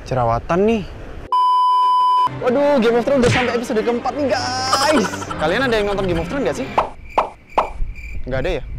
Jerawatan nih. Waduh, Game of Thrones udah sampai episode keempat nih guys. Kalian ada yang nonton Game of Thrones nggak sih? Nggak ada ya?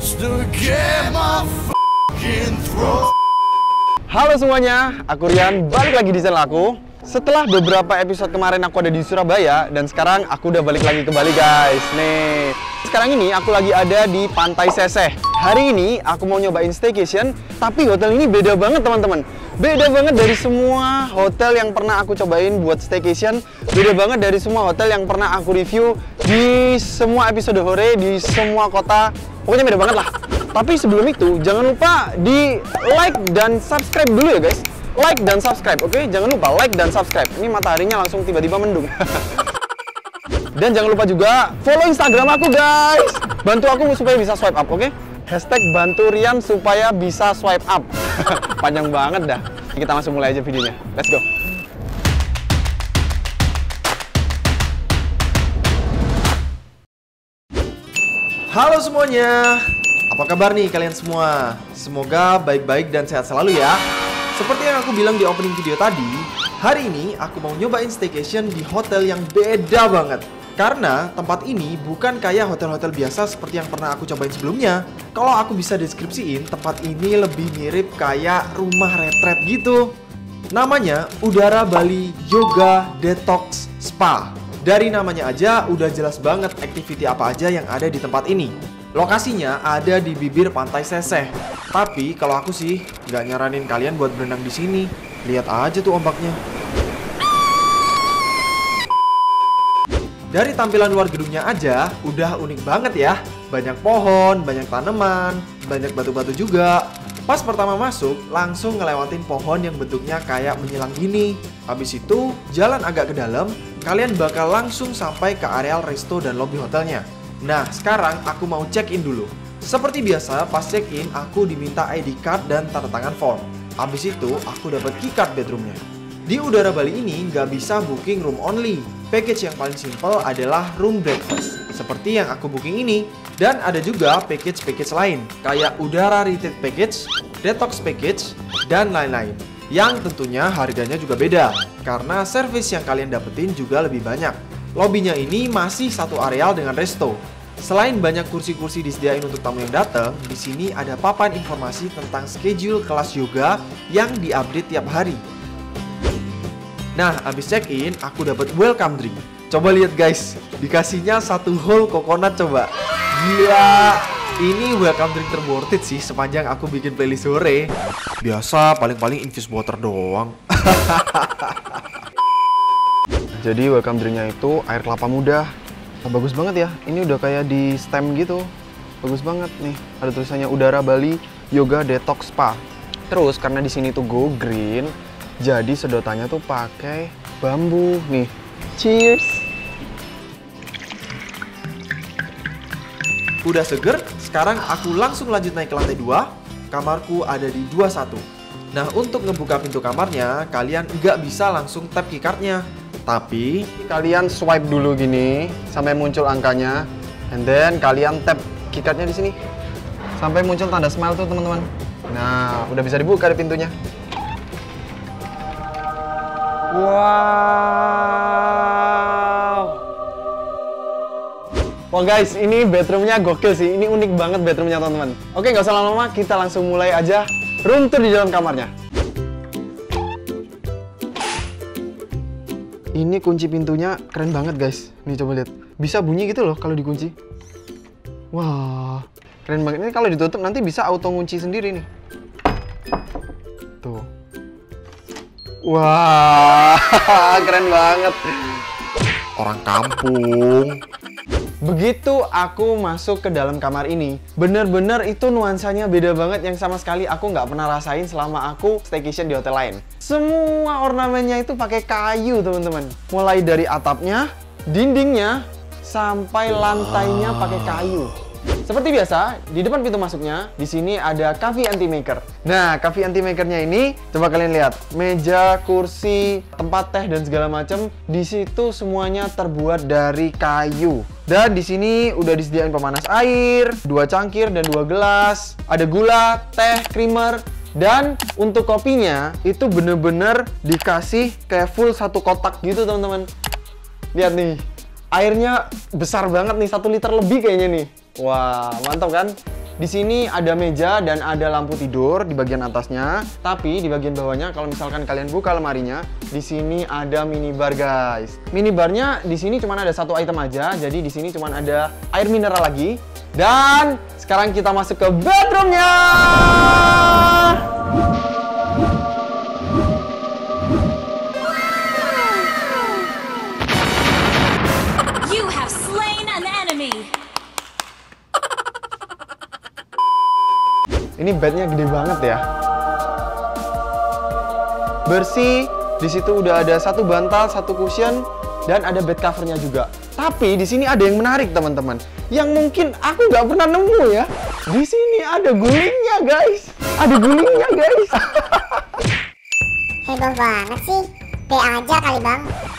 Halo semuanya, aku Rian, balik lagi di channel aku. Setelah beberapa episode kemarin aku ada di Surabaya, dan sekarang aku udah balik lagi ke Bali guys. Nih, sekarang ini aku lagi ada di Pantai Seseh. Hari ini aku mau nyobain staycation, tapi hotel ini beda banget teman-teman. Beda banget dari semua hotel yang pernah aku cobain buat staycation. Beda banget dari semua hotel yang pernah aku review di semua episode hore, di semua kota. Pokoknya beda banget lah. Tapi sebelum itu, jangan lupa di like dan subscribe dulu ya guys. Like dan subscribe, oke? Jangan lupa like dan subscribe. Ini mataharinya langsung tiba-tiba mendung. Dan jangan lupa juga follow Instagram aku guys. Bantu aku supaya bisa swipe up, oke? Hashtag bantu Rian supaya bisa swipe up. Panjang banget dah. Kita langsung mulai aja videonya. Let's go. Halo semuanya. Apa kabar nih kalian semua? Semoga baik-baik dan sehat selalu ya. Seperti yang aku bilang di opening video tadi, hari ini aku mau nyobain staycation di hotel yang beda banget. Karena tempat ini bukan kayak hotel-hotel biasa seperti yang pernah aku cobain sebelumnya. Kalau aku bisa deskripsiin, tempat ini lebih mirip kayak rumah retret gitu. Namanya Udara Bali Yoga Detox Spa. Dari namanya aja udah jelas banget activity apa aja yang ada di tempat ini. Lokasinya ada di bibir Pantai Seseh. Tapi kalau aku sih nggak nyaranin kalian buat berenang di sini. Lihat aja tuh ombaknya. Dari tampilan luar gedungnya aja udah unik banget ya. Banyak pohon, banyak tanaman, banyak batu-batu juga. Pas pertama masuk, langsung ngelewatin pohon yang bentuknya kayak menyilang gini. Habis itu, jalan agak ke dalam, kalian bakal langsung sampai ke areal resto dan lobby hotelnya. Nah, sekarang aku mau check-in dulu. Seperti biasa, pas check-in, aku diminta ID card dan tanda tangan form. Habis itu, aku dapat keycard bedroomnya. Di Udara Bali ini nggak bisa booking room only. Package yang paling simple adalah room breakfast, seperti yang aku booking ini. Dan ada juga package-package lain, kayak Udara Retreat Package, Detox Package, dan lain-lain. Yang tentunya harganya juga beda, karena service yang kalian dapetin juga lebih banyak. Lobbynya ini masih satu areal dengan resto. Selain banyak kursi-kursi disediain untuk tamu yang datang, di sini ada papan informasi tentang schedule kelas yoga yang diupdate tiap hari. Nah, habis check-in, aku dapat welcome drink. Coba lihat guys, dikasihnya satu whole coconut coba. Gila, ini welcome drink terworth it sih sepanjang aku bikin playlist sore. Biasa paling-paling infused water doang. Jadi welcome drinknya itu air kelapa muda. Oh, bagus banget ya. Ini udah kayak di stem gitu. Bagus banget nih. Ada tulisannya Udara Bali Yoga Detox Spa. Terus karena di sini tuh go green, jadi sedotannya tuh pakai bambu nih. Cheers. Udah seger, sekarang aku langsung lanjut naik ke lantai 2. Kamarku ada di 21. Nah, untuk ngebuka pintu kamarnya, kalian nggak bisa langsung tap keycardnya. Tapi Kalian swipe dulu gini sampai muncul angkanya, and then kalian tap keycardnya di sini sampai muncul tanda smile tuh teman-teman. Nah, udah bisa dibuka di pintunya. Wow. Wah guys, ini bedroomnya gokil sih. Ini unik banget bedroomnya teman-teman. Oke, nggak usah lama-lama, kita langsung mulai aja room tour di dalam kamarnya. Ini kunci pintunya keren banget guys. Nih coba lihat. Bisa bunyi gitu loh kalau dikunci. Wah, keren banget. Ini kalau ditutup nanti bisa auto ngunci sendiri nih. Tuh. Wah, keren banget. orang kampung. Begitu aku masuk ke dalam kamar ini, bener-bener itu nuansanya beda banget yang sama sekali aku nggak pernah rasain selama aku staycation di hotel lain. Semua ornamennya itu pakai kayu, teman-teman. Mulai dari atapnya, dindingnya, sampai lantainya pakai kayu. Seperti biasa, di depan pintu masuknya, di sini ada coffee anti maker. Nah, coffee anti makernya ini, coba kalian lihat, meja, kursi, tempat teh dan segala macam, di situ semuanya terbuat dari kayu. Dan di sini udah disediain pemanas air, 2 cangkir dan 2 gelas, ada gula, teh, creamer, Dan untuk kopinya itu bener-bener dikasih kayak full satu kotak gitu teman-teman. Lihat nih, airnya besar banget nih, 1 liter lebih kayaknya nih. Wah, mantap kan? Di sini ada meja dan ada lampu tidur di bagian atasnya. Tapi di bagian bawahnya, kalau misalkan kalian buka lemarinya, di sini ada minibar guys. Minibarnya di sini cuma ada 1 item aja, jadi di sini cuma ada air mineral lagi. Dan sekarang kita masuk ke bedroomnya. You have slain an enemy. Ini bednya gede banget ya. Bersih. Di situ udah ada 1 bantal, 1 cushion, dan ada bed covernya juga. Tapi di sini ada yang menarik teman-teman, yang mungkin aku nggak pernah nemu ya. Di sini ada gulingnya guys. Ada gulingnya guys. Heboh banget sih. B aja kali bang.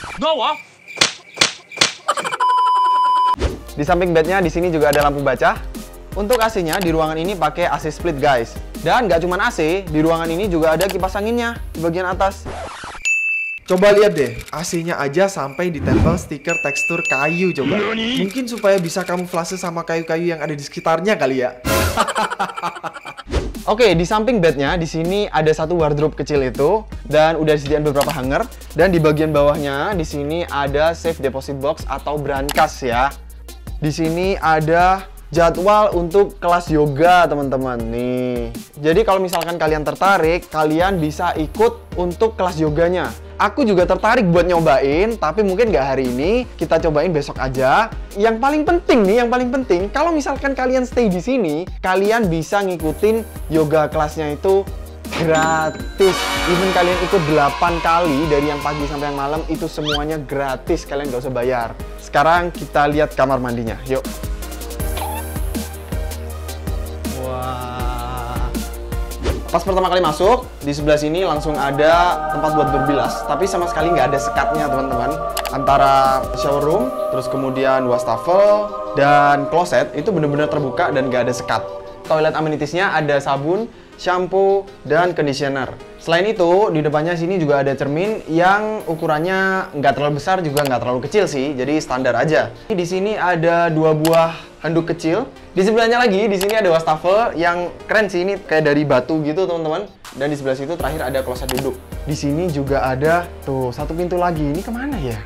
Di samping bednya di sini juga ada lampu baca. Untuk AC-nya di ruangan ini pakai AC split guys. Dan nggak cuma AC, di ruangan ini juga ada kipas anginnya di bagian atas. Coba lihat deh, AC-nya aja sampai ditempel stiker tekstur kayu coba. Mungkin supaya bisa kamuflase sama kayu-kayu yang ada di sekitarnya kali ya. Oke, di samping bednya di sini ada 1 wardrobe kecil itu dan udah disediakan beberapa hanger, dan di bagian bawahnya di sini ada safe deposit box atau brankas ya. Di sini ada jadwal untuk kelas yoga teman-teman nih. Jadi kalau misalkan kalian tertarik, kalian bisa ikut untuk kelas yoganya. Aku juga tertarik buat nyobain, tapi mungkin nggak hari ini, kita cobain besok aja. Yang paling penting nih, yang paling penting, kalau misalkan kalian stay di sini, kalian bisa ngikutin yoga kelasnya itu gratis. Even kalian ikut 8 kali dari yang pagi sampai yang malam, itu semuanya gratis, kalian nggak usah bayar. Sekarang kita lihat kamar mandinya, yuk. Pas pertama kali masuk, di sebelah sini langsung ada tempat buat berbilas, tapi sama sekali nggak ada sekatnya teman-teman. Antara shower room, terus kemudian wastafel, dan kloset itu bener-bener terbuka dan nggak ada sekat. Toilet amenitiesnya ada sabun, shampoo, dan conditioner. Selain itu, di depannya sini juga ada cermin yang ukurannya nggak terlalu besar juga nggak terlalu kecil sih, jadi standar aja. Di sini ada 2 buah handuk kecil. Di sebelahnya lagi, di sini ada wastafel yang keren sih, ini kayak dari batu gitu teman-teman. Dan di sebelah situ terakhir ada kloset duduk. Di sini juga ada tuh 1 pintu lagi. Ini kemana ya?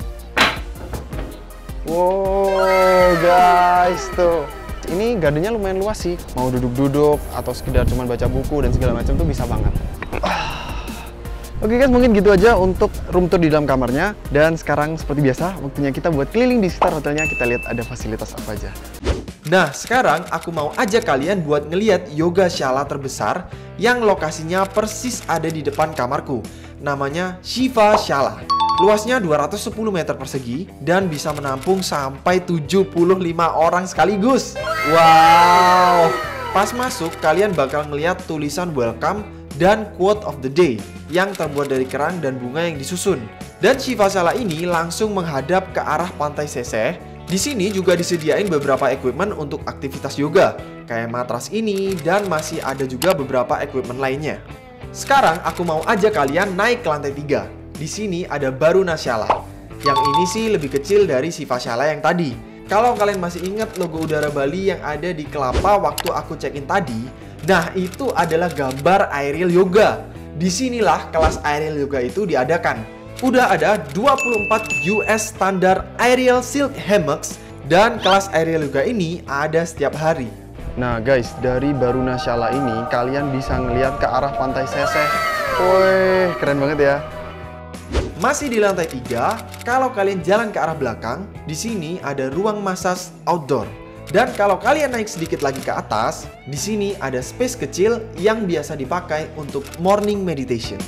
Wow guys, tuh. Ini gardennya lumayan luas sih. Mau duduk-duduk atau sekedar cuma baca buku dan segala macam tuh bisa banget. Oke guys, mungkin gitu aja untuk room tour di dalam kamarnya. Dan sekarang seperti biasa, waktunya kita buat keliling di sekitar hotelnya. Kita lihat ada fasilitas apa aja. Nah, sekarang aku mau ajak kalian buat ngeliat yoga shala terbesar yang lokasinya persis ada di depan kamarku. Namanya Shiva Shala. Luasnya 210 meter persegi dan bisa menampung sampai 75 orang sekaligus. Wow! Pas masuk, kalian bakal ngeliat tulisan welcome dan quote of the day yang terbuat dari kerang dan bunga yang disusun. Dan Shiva Shala ini langsung menghadap ke arah pantai Seseh. Di sini juga disediain beberapa equipment untuk aktivitas yoga, kayak matras ini, dan masih ada juga beberapa equipment lainnya. Sekarang aku mau ajak kalian naik ke lantai 3. Di sini ada Baruna Shala. Yang ini sih lebih kecil dari Shiva Shala yang tadi. Kalau kalian masih ingat logo udara Bali yang ada di kelapa waktu aku check-in tadi, nah itu adalah gambar aerial yoga. Disinilah kelas aerial yoga itu diadakan. Udah ada 24 US standar aerial silk hammocks dan kelas aerial yoga ini ada setiap hari. Nah guys, dari Baruna Shala ini kalian bisa ngelihat ke arah pantai Seseh. Wih, keren banget ya. Masih di lantai 3, kalau kalian jalan ke arah belakang, di sini ada ruang massage outdoor. Dan kalau kalian naik sedikit lagi ke atas, di sini ada space kecil yang biasa dipakai untuk morning meditation.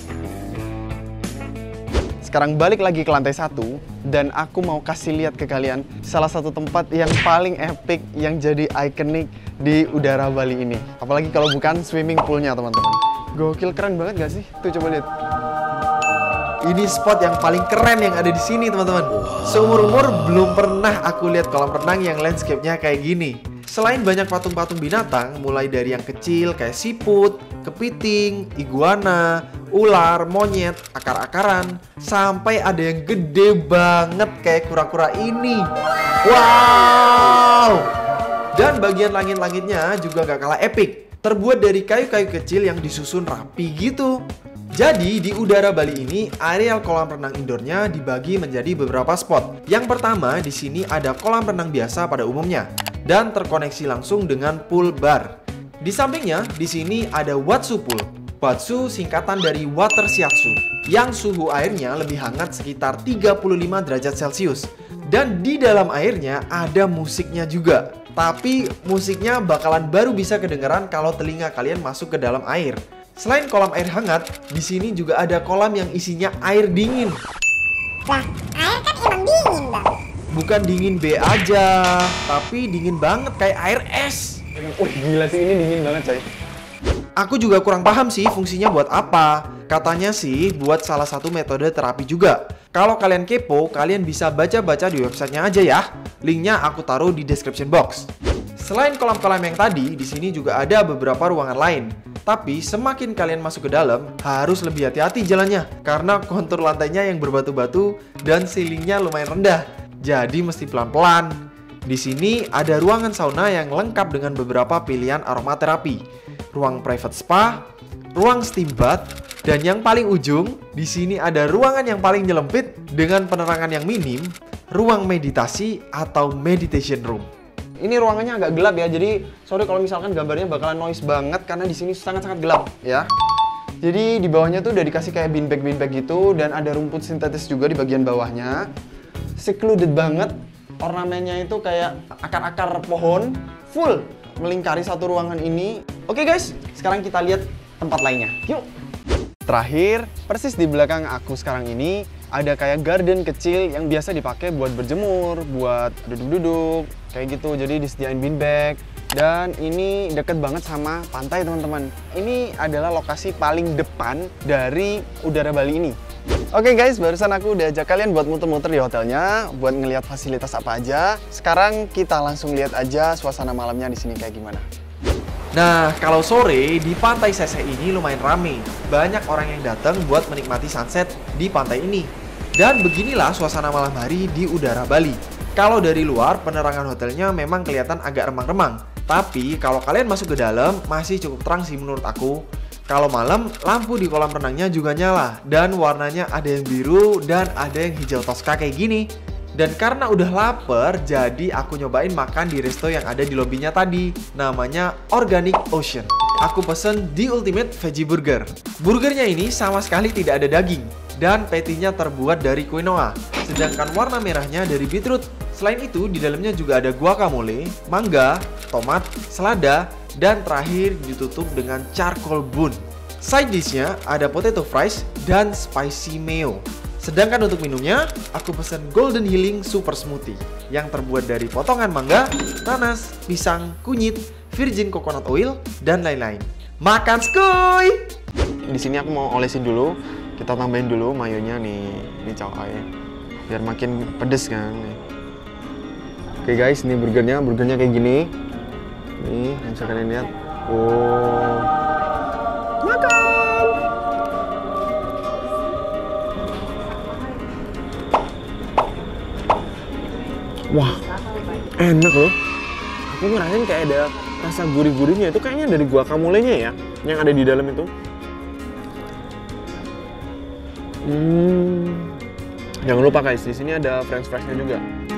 Sekarang balik lagi ke lantai 1 dan aku mau kasih lihat ke kalian salah satu tempat yang paling epic yang jadi ikonik di udara Bali ini. Apalagi kalau bukan swimming poolnya teman-teman. Gokil, keren banget gak sih? Tuh coba lihat. Ini spot yang paling keren yang ada di sini teman-teman. Seumur-umur belum pernah aku lihat kolam renang yang landscape-nya kayak gini. Selain banyak patung-patung binatang, mulai dari yang kecil kayak siput, kepiting, iguana, ular, monyet, akar-akaran, sampai ada yang gede banget kayak kura-kura ini. Wow! Dan bagian langit-langitnya juga gak kalah epic. Terbuat dari kayu-kayu kecil yang disusun rapi gitu. Jadi di udara Bali ini, areal kolam renang indoornya dibagi menjadi beberapa spot. Yang pertama, di sini ada kolam renang biasa pada umumnya dan terkoneksi langsung dengan pool bar. Di sampingnya, di sini ada Watsu Pool. Watsu singkatan dari Water Shiatsu, yang suhu airnya lebih hangat sekitar 35 derajat Celcius. Dan di dalam airnya ada musiknya juga. Tapi musiknya bakalan baru bisa kedengeran kalau telinga kalian masuk ke dalam air. Selain kolam air hangat, di sini juga ada kolam yang isinya air dingin. Lah, air kan emang dingin, Bang. Bukan dingin B aja, tapi dingin banget kayak air es. Wih, gila sih, ini dingin banget coy. Aku juga kurang paham sih fungsinya buat apa. Katanya sih buat salah satu metode terapi juga. Kalau kalian kepo, kalian bisa baca-baca di websitenya aja ya. Linknya aku taruh di description box. Selain kolam-kolam yang tadi, di sini juga ada beberapa ruangan lain. Tapi semakin kalian masuk ke dalam, harus lebih hati-hati jalannya. Karena kontur lantainya yang berbatu-batu dan ceilingnya lumayan rendah. Jadi mesti pelan-pelan. Di sini ada ruangan sauna yang lengkap dengan beberapa pilihan aromaterapi. Ruang private spa, ruang steam bath, dan yang paling ujung, di sini ada ruangan yang paling nyelempit dengan penerangan yang minim, ruang meditasi atau meditation room. Ini ruangannya agak gelap ya, jadi sorry kalau misalkan gambarnya bakalan noise banget karena di sini sangat-sangat gelap ya. Jadi di bawahnya tuh udah dikasih kayak beanbag gitu dan ada rumput sintetis juga di bagian bawahnya. Secluded banget, ornamennya itu kayak akar-akar pohon full melingkari satu ruangan ini. Oke guys, sekarang kita lihat tempat lainnya. Yuk. Terakhir, persis di belakang aku sekarang ini ada kayak garden kecil yang biasa dipakai buat berjemur, buat duduk-duduk, kayak gitu. Jadi disediain beanbag. Dan ini deket banget sama pantai teman-teman. Ini adalah lokasi paling depan dari udara Bali ini. Oke guys, barusan aku udah ajak kalian buat muter-muter di hotelnya, buat ngelihat fasilitas apa aja. Sekarang kita langsung lihat aja suasana malamnya di sini kayak gimana. Nah, kalau sore di pantai Sese ini lumayan rame. Banyak orang yang datang buat menikmati sunset di pantai ini. Dan beginilah suasana malam hari di udara Bali. Kalau dari luar, penerangan hotelnya memang kelihatan agak remang-remang. Tapi kalau kalian masuk ke dalam, masih cukup terang sih menurut aku. Kalau malam, lampu di kolam renangnya juga nyala. Dan warnanya ada yang biru dan ada yang hijau toska kayak gini. Dan karena udah lapar, jadi aku nyobain makan di resto yang ada di lobbynya tadi. Namanya Organic Ocean. Aku pesen The Ultimate Veggie Burger. Burgernya ini sama sekali tidak ada daging. Dan patty-nya terbuat dari quinoa. Sedangkan warna merahnya dari beetroot. Selain itu, di dalamnya juga ada guacamole, mangga, tomat, selada, dan terakhir ditutup dengan charcoal bun. Side dish-nya ada potato fries dan spicy mayo. Sedangkan untuk minumnya, aku pesen Golden Healing Super Smoothie yang terbuat dari potongan mangga, nanas, pisang, kunyit, virgin coconut oil, dan lain-lain. Makan skuy! Di sini aku mau olesin dulu. Kita tambahin dulu mayonya nih, ini coy. Biar makin pedes kan. Nih. Oke guys, ini burgernya kayak gini. Nih, bisa kalian lihat. Oh. Makan! Wah, enak loh. Aku ngerasain kayak ada rasa gurih-gurihnya. Itu kayaknya dari guacamole-nya ya, yang ada di dalam itu. Jangan lupa guys, di sini ada french fries-nya juga.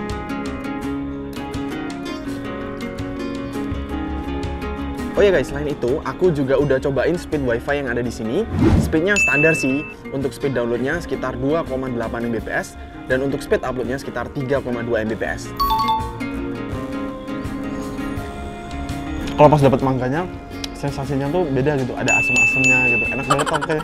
Oh ya guys, selain itu, aku juga udah cobain speed wifi yang ada di sini. Speednya standar sih. Untuk speed downloadnya sekitar 2,8 Mbps dan untuk speed uploadnya sekitar 3,2 Mbps. Kalau pas dapat mangganya, sensasinya tuh beda gitu. Ada asam-asamnya gitu. Enak banget tante.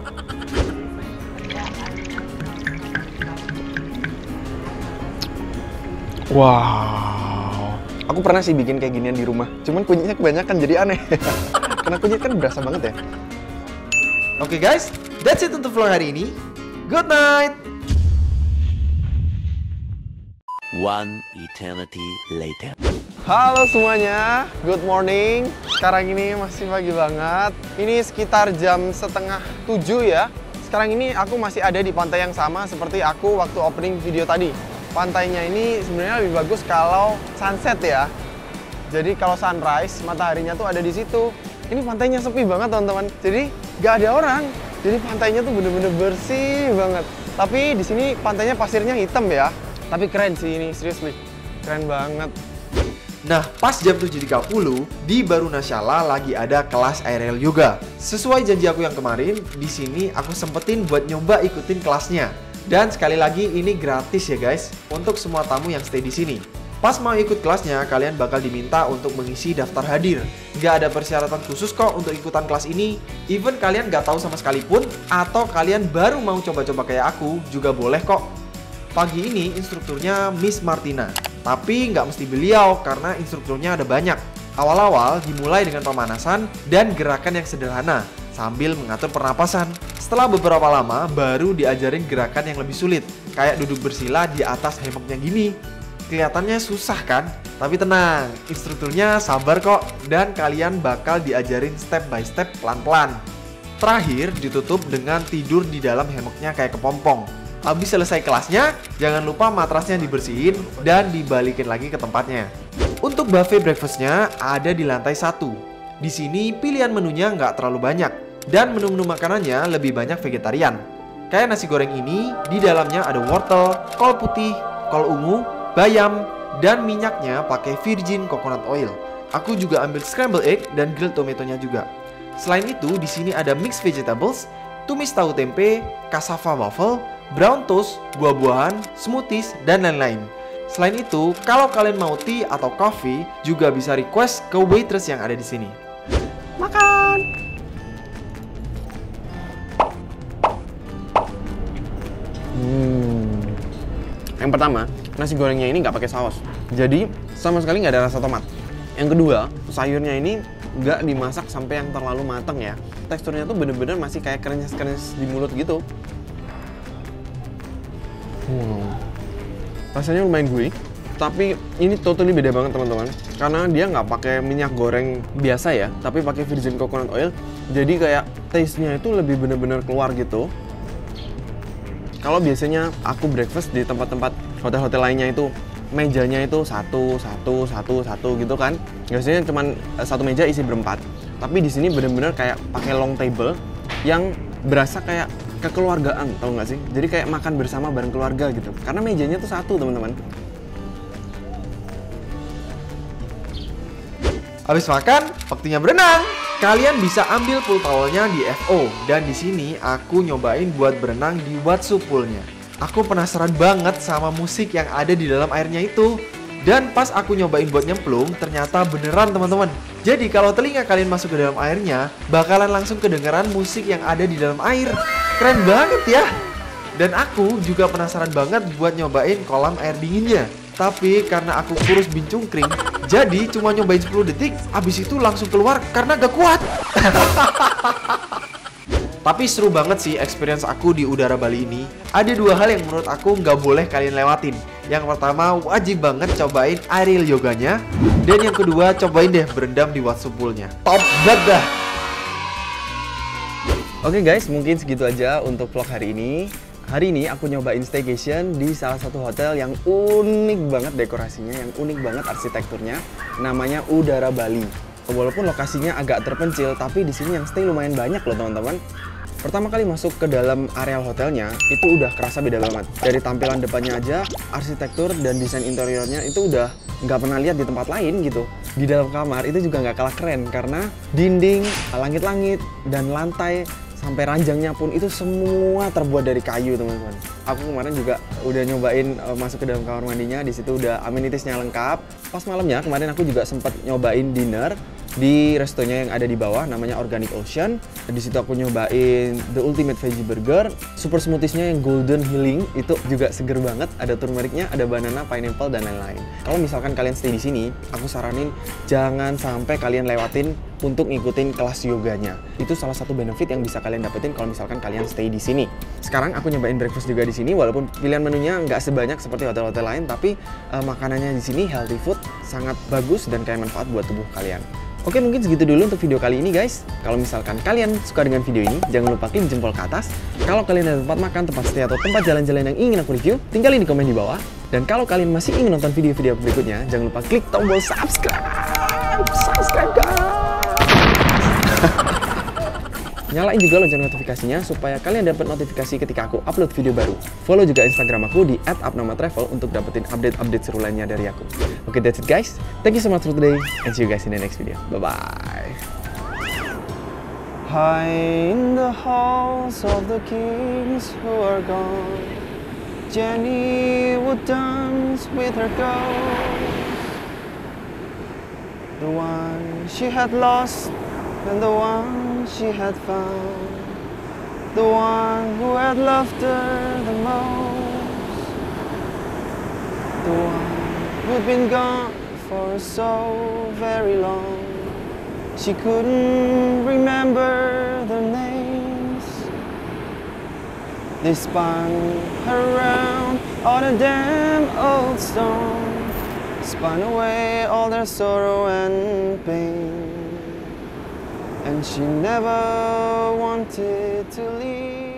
Wow, aku pernah sih bikin kayak ginian di rumah. Cuman kunyitnya kebanyakan jadi aneh. Karena kunyit kan berasa banget ya. Oke guys, that's it untuk vlog hari ini. Good night! One eternity later. Halo semuanya, good morning. Sekarang ini masih pagi banget. Ini sekitar jam setengah 7 ya. Sekarang ini aku masih ada di pantai yang sama seperti aku waktu opening video tadi. Pantainya ini sebenarnya lebih bagus kalau sunset ya. Jadi kalau sunrise, mataharinya tuh ada di situ. Ini pantainya sepi banget teman-teman. Jadi nggak ada orang. Jadi pantainya tuh bener-bener bersih banget. Tapi di sini pantainya pasirnya hitam ya. Tapi keren sih ini, seriously. Keren banget. Nah, pas jam 7.30 di Barunashala lagi ada kelas aerial yoga. Sesuai janji aku yang kemarin, di sini aku sempetin buat nyoba ikutin kelasnya. Dan sekali lagi ini gratis ya guys, untuk semua tamu yang stay di sini. Pas mau ikut kelasnya, kalian bakal diminta untuk mengisi daftar hadir. Nggak ada persyaratan khusus kok untuk ikutan kelas ini. Even kalian nggak tahu sama sekali pun, atau kalian baru mau coba-coba kayak aku, juga boleh kok. Pagi ini instrukturnya Miss Martina, tapi nggak mesti beliau karena instrukturnya ada banyak. Awal-awal dimulai dengan pemanasan dan gerakan yang sederhana sambil mengatur pernapasan. Setelah beberapa lama baru diajarin gerakan yang lebih sulit, kayak duduk bersila di atas hemoknya gini. Kelihatannya susah kan? Tapi tenang, instrukturnya sabar kok dan kalian bakal diajarin step by step pelan-pelan. Terakhir ditutup dengan tidur di dalam hemoknya kayak kepompong. Habis selesai kelasnya, jangan lupa matrasnya dibersihin dan dibalikin lagi ke tempatnya. Untuk buffet breakfastnya ada di lantai 1. Di sini pilihan menunya nggak terlalu banyak dan menu-menu makanannya lebih banyak vegetarian. Kayak nasi goreng ini, di dalamnya ada wortel, kol putih, kol ungu, bayam, dan minyaknya pakai virgin coconut oil. Aku juga ambil scrambled egg dan grilled tomatonya juga. Selain itu, di sini ada mixed vegetables, tumis tahu tempe, cassava waffle, brown toast, buah-buahan, smoothies, dan lain-lain. Selain itu, kalau kalian mau tea atau coffee, juga bisa request ke waitress yang ada di sini. Makan! Yang pertama, nasi gorengnya ini nggak pakai saus. Jadi, sama sekali nggak ada rasa tomat. Yang kedua, sayurnya ini nggak dimasak sampai yang terlalu matang ya. Teksturnya tuh bener-bener masih kayak krenyes-krenyes di mulut gitu. Rasanya lumayan gurih, tapi ini totally beda banget teman-teman. Karena dia nggak pakai minyak goreng biasa ya, tapi pakai virgin coconut oil. Jadi kayak taste-nya itu lebih bener-bener keluar gitu. Kalau biasanya aku breakfast di tempat-tempat hotel-hotel lainnya itu mejanya itu satu gitu kan. Biasanya cuma satu meja isi berempat. Tapi di sini bener-bener kayak pakai long table yang berasa kayak kekeluargaan, tau nggak sih? Jadi kayak makan bersama bareng keluarga gitu. Karena mejanya tuh satu, teman-teman. Habis makan, waktunya berenang. Kalian bisa ambil pool towelnya di FO, dan di sini aku nyobain buat berenang di Watsu poolnya. Aku penasaran banget sama musik yang ada di dalam airnya itu. Dan pas aku nyobain buat nyemplung, ternyata beneran teman-teman. Jadi kalau telinga kalian masuk ke dalam airnya, bakalan langsung kedengeran musik yang ada di dalam air. Keren banget ya. Dan aku juga penasaran banget buat nyobain kolam air dinginnya. Tapi karena aku kurus bincungkring, jadi cuma nyobain 10 detik, abis itu langsung keluar karena gak kuat. Tapi seru banget sih experience aku di udara Bali ini. Ada dua hal yang menurut aku nggak boleh kalian lewatin. Yang pertama, wajib banget cobain aerial yoganya. Dan yang kedua, cobain deh berendam di Watsu poolnya. Top banget dah. Oke guys, mungkin segitu aja untuk vlog hari ini. Hari ini aku nyobain staycation di salah satu hotel yang unik banget dekorasinya, yang unik banget arsitekturnya. Namanya Udara Bali. Walaupun lokasinya agak terpencil, tapi di sini yang stay lumayan banyak loh teman-teman. Pertama kali masuk ke dalam areal hotelnya, itu udah kerasa beda banget. Dari tampilan depannya aja, arsitektur dan desain interiornya itu udah nggak pernah lihat di tempat lain gitu. Di dalam kamar itu juga nggak kalah keren, karena dinding, langit-langit, dan lantai, sampai ranjangnya pun itu semua terbuat dari kayu teman-teman. Aku kemarin juga udah nyobain masuk ke dalam kamar mandinya, di situ udah amenitisnya lengkap. Pas malamnya kemarin aku juga sempat nyobain dinner di restonya yang ada di bawah, namanya Organic Ocean. Di situ aku nyobain the ultimate veggie burger, super smoothiesnya yang golden healing itu juga seger banget. Ada turmericnya, ada banana, pineapple, dan lain-lain. Kalau misalkan kalian stay di sini, aku saranin jangan sampai kalian lewatin untuk ngikutin kelas yoganya. Itu salah satu benefit yang bisa kalian dapetin kalau misalkan kalian stay di sini. Sekarang aku nyobain breakfast juga di sini, walaupun pilihan menunya nggak sebanyak seperti hotel-hotel lain, tapi makanannya di sini healthy food, sangat bagus dan kayak manfaat buat tubuh kalian. Oke, mungkin segitu dulu untuk video kali ini guys. Kalau misalkan kalian suka dengan video ini, jangan lupa klik jempol ke atas. Kalau kalian ada tempat makan, tempat stay, atau tempat jalan-jalan yang ingin aku review, tinggalin di komen di bawah. Dan kalau kalian masih ingin nonton video-video berikutnya, jangan lupa klik tombol subscribe. Subscribe guys. Nyalain juga lonceng notifikasinya supaya kalian dapat notifikasi ketika aku upload video baru. Follow juga Instagram aku di @apnamatravel untuk dapetin update-update seru lainnya dari aku. Oke, that's it guys. Thank you so much for today and see you guys in the next video. Bye-bye. High in the halls of the kings who are gone, Jenny would dance with her ghost, the one she had lost and the one she had found, the one who had loved her the most, the one who'd been gone for so very long. She couldn't remember their names. They spun her around on a damn old stone, spun away all their sorrow and pain. And she never wanted to leave.